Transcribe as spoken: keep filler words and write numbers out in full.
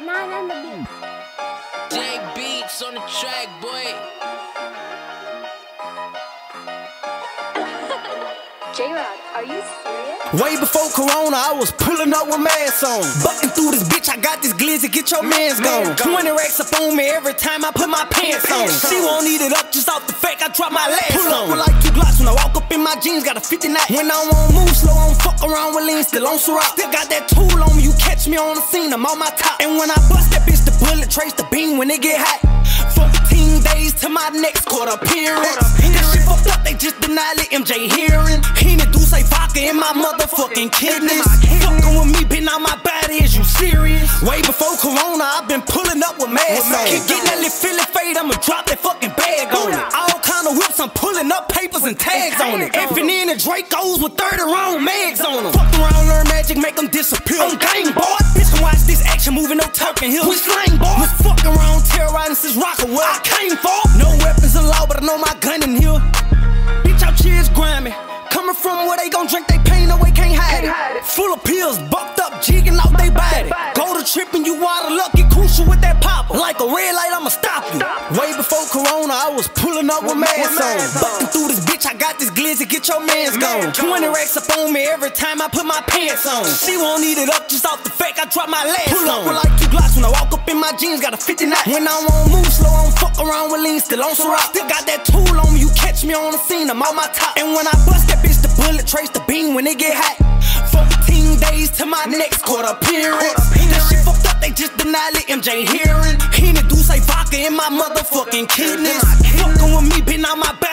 Nine on the beat. J Beats on the track, boy. J-Rod, are you serious? Way before Corona, I was pulling up with masks on. Bucking through this bitch, I got this glizzy, get your mans gone. twenty racks up on me every time I put my pants on. She won't eat it up just off the fact I drop my last Pull up with like two glocks when I walk up in my jeans, got a fifty-nine. When I won't move slow, I don't fuck around with lean, still on Ciroc. Still got that tool on me, you catch me on the scene, I'm on my top. And when I bust that bitch, the bullet trace the beam when it get hot. fourteen days to my next court appearance. That shit fucked up, they just denied it, M J hearing. He do say vodka in my motherfucking kidneys. Fucking with me, been on my body, is you serious? Way before Corona, I've been pulling up with masks on. Keep getting that little feeling fade, I'ma drop that fucking bag on it. All kind of whips, I'm pulling up papers and tags on it. Effing in the Dracos with thirty round mags on them. Fuck around, learn magic, make them disappear. On game, boy. Bitch can watch this action movie, no turkey hill. We slang, boy. Was fucking around, terrorizing since Rocker, where I came for. No weapons allowed, but I know my gun in here. Bitch, out cheers grimy. Coming from where they gon' drink they pain away, can't hide it. Full of pills, bucked up, jigging out they body. Go to trip and you water lucky, crucial with that popper. Like a red light, I'ma stop you. Way before Corona, I was pulling up with masks on. Bucking through this bitch, I got this glizzy, get your mans gone. twenty racks up on me every time I put my pants on. She won't eat it up just off the fact I drop my last Pull up with like two glocks when I walk up in my jeans, got a fifty-nine. When I won't move slow, I don't fuck around with lean, still on Ciroc. Still got that tool on me, you catch me on the scene, I'm on my top. And when I bust that bitch, the bullet trace the beam when it get hot. fourteen days to my next court appearance. That shit fucked up, they just denied it, M J hearing. He do say vodka in my motherfucking kidneys. Fucking with me, been on my back.